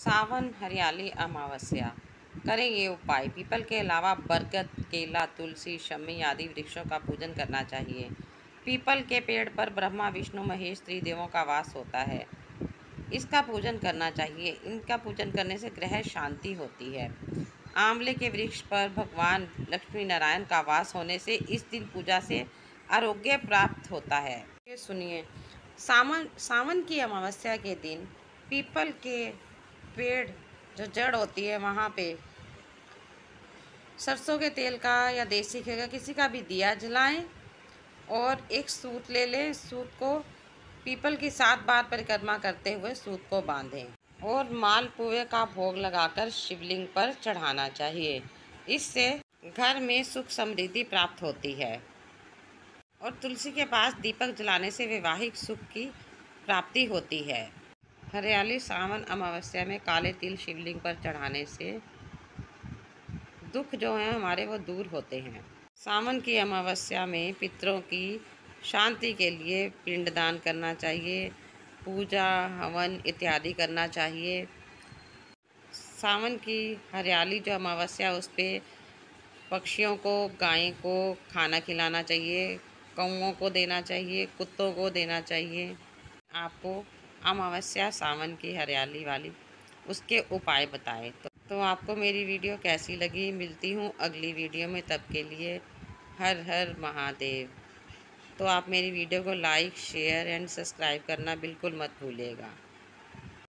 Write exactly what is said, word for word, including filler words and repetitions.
सावन हरियाली अमावस्या करें ये उपाय। पीपल के अलावा बरगद, केला, तुलसी, शमी आदि वृक्षों का पूजन करना चाहिए। पीपल के पेड़ पर ब्रह्मा, विष्णु, महेश त्रिदेवों का वास होता है। इसका पूजन करना चाहिए। इनका पूजन करने से ग्रह शांति होती है। आंवले के वृक्ष पर भगवान लक्ष्मी नारायण का वास होने से इस दिन पूजा से आरोग्य प्राप्त होता है। ये सुनिए, सावन सावन की अमावस्या के दिन पीपल के पेड़ जो जड़ होती है वहाँ पे सरसों के तेल का या देसी घी का किसी का भी दिया जलाएं और एक सूत ले लें। सूत को पीपल की सात बार परिक्रमा करते हुए सूत को बांधें और मालपुए का भोग लगाकर शिवलिंग पर चढ़ाना चाहिए। इससे घर में सुख समृद्धि प्राप्त होती है। और तुलसी के पास दीपक जलाने से वैवाहिक सुख की प्राप्ति होती है। हरियाली सावन अमावस्या में काले तिल शिवलिंग पर चढ़ाने से दुख जो हैं हमारे वो दूर होते हैं। सावन की अमावस्या में पितरों की शांति के लिए पिंडदान करना चाहिए, पूजा हवन इत्यादि करना चाहिए। सावन की हरियाली जो अमावस्या उस पर पक्षियों को, गाय को खाना खिलाना चाहिए, कौओं को देना चाहिए, कुत्तों को देना चाहिए। आपको अमावस्या सावन की हरियाली वाली उसके उपाय बताए। तो, तो आपको मेरी वीडियो कैसी लगी? मिलती हूँ अगली वीडियो में, तब के लिए हर हर महादेव। तो आप मेरी वीडियो को लाइक, शेयर एंड सब्सक्राइब करना बिल्कुल मत भूलिएगा।